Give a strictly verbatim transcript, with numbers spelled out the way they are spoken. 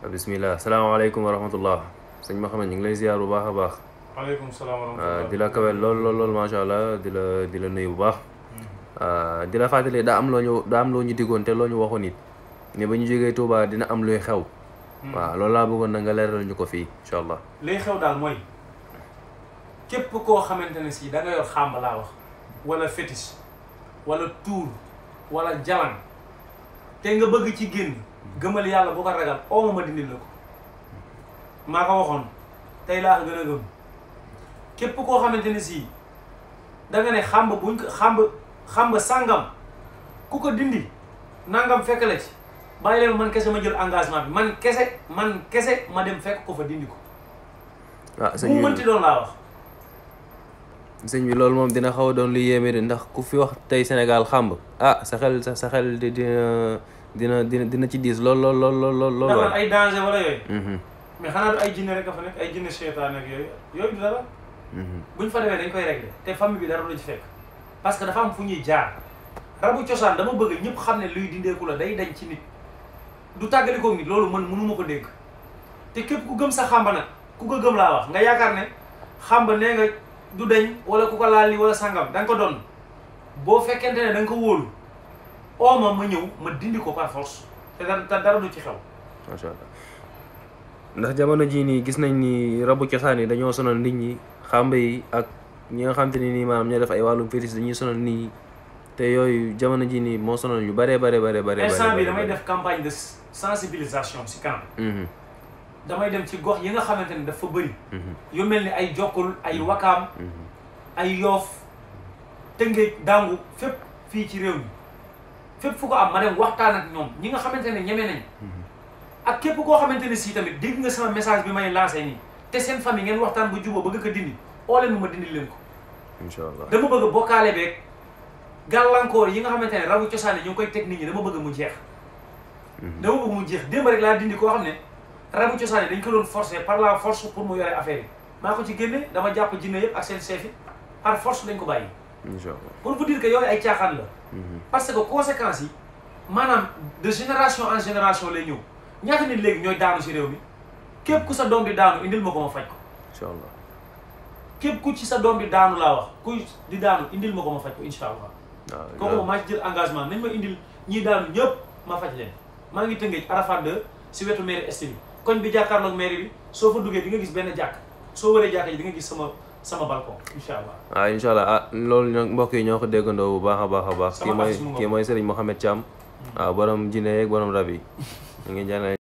bismillah salaamaaleykum wa rahmatullah sëñ Mouhamed ñu ngi lay ziar bu baax a baax. waaleykum salaam wa rahmatullah. di la kawel lool lool lool macha allah di la di la nuyu bu baax. di la fàttali daa am loo ñu daa am loo ñu diggoon te loo ñu waxoon it ne ba ñu jógee Touba dina am luy xew. waaw loolu laa bëggoon na nga leeral ñu ko fii incha allah. liy xew daal mooy képp koo xamante ne si da nga yor xàmb laa wax wala fétiche wala tuur wala jalan te nga bëgg ci génn gëmal yàlla bu ko ragal oo ma dindil la ko maa ko waxoon tey laa ko gën a gëm képp koo xamante ne si da nga ne xàmb buñ ko xàmb xàmb sàngam ku ko dindi nangam fekk la ci bàyyi leen man kese ma jël engagement bi man kese man kese ma dem fekk ko fa dindi ko. ah sëñ bi mu mënti doon laa wax. sëñ bi loolu moom dina xaw a doon lu yéeme de ndax ku fi wax tey Sénégal xàmb ah sa xel sa sa xel di dina dina dina dina ci diis lool lool lool lool lool. dafa ay danger wala yooyu. mais xanaa du ay jinne rek a fa nekk ay jinne seytaane ak yooyu yooyu du dara. buñ fa demee dañ koy régler te famille bi dara lu ci fekk parce que dafa am fu ñuy jaar rabu cosaan dama bëgg ñëpp xam ne luy dindeeku la day dañ ci nit du tàggalikoog nit loolu man mënuma ko dégg te képp ku gëm sa xàmba nag ku ko gëm laa wax nga yaakaar ne xàmba nee nga du dañ wala ku ko laal li wala sàngam da nga ko doon boo fekkente ne da nga ko wóolu ooma ma ñëw ma dindi ko par force te dara du ci xew. macha allah ndax jamono jii nii gis nañ ni rabu cosaan yi dañoo sonal nit ñi xàmba yi ak ñi nga xam te ne nii maanaam ñoo def ay wàllum fétiche dañuy sonal nit ñi te yooyu jamono jii nii moo sonal ñu bare bare bare bare. instant bi damay def campagne de sensibilisation si kanam. damay dem ci gox yi nga xamante ne dafa bëri. yu mel ni ay jokkul ay wakaam ay yoof tëngéej dàngu fépp fii ci réew mi fépp fu ko am ma dem waxtaan ak ñoom ñi nga xamante ne ñeme nañ ak képp koo xamante ne si tamit dégg nga sama message bi may lancé nii te seen famille ngeen waxtaan bu juboo bëgg ko dindi oo leen ma dindi leen ko. incha allah dama bëgg bokkaale beeg gàllankoor yi nga xamante ne rabu cosaan yi ñu ngi koy teg nit ñi dama bëgg mu jeex. dama bëgg mu jeex démb rek laa dindi koo xam ne rabu cosaan yi dañ ko doon forcer par la force pour mu yore affaire yi maa ko ci génne dama jàpp jinne yëpp ak seen chef yi par force dañ ko bàyyi. incha allah pour vous dire que yooyu ay caaxaan la. parce que conséquences yi maanaam de génération en génération lay ñëw ñaata nit léegi ñooy daanu si réew mi képp ku sa doom bi daanu indil ma ko ma faj ko. incha allah képp ku ci sa doom bi daanu laa wax kuy di daanu indil ma ko ma faj ko incha allah. waaw kooku maa ci jël engagement nañ ma indil ñii daanu ñëpp ma faj leen maa ngi tëngéej Arafat deux si wetu mairie est bi koñ bi jàkkaarloog mairie bi soo fa duggee di nga gis benn jàkk soo waree jàkk ji di nga gis sama sama balcon incha allah. waaw incha allah ah loolu ñoo mbokk yi ñoo ko déggandoo bu baax a baax a baax. kii mooy kii mooy Serigne Mouhamed Thiam. waaw borom jinne yeeg borom rab yi. ñu ngi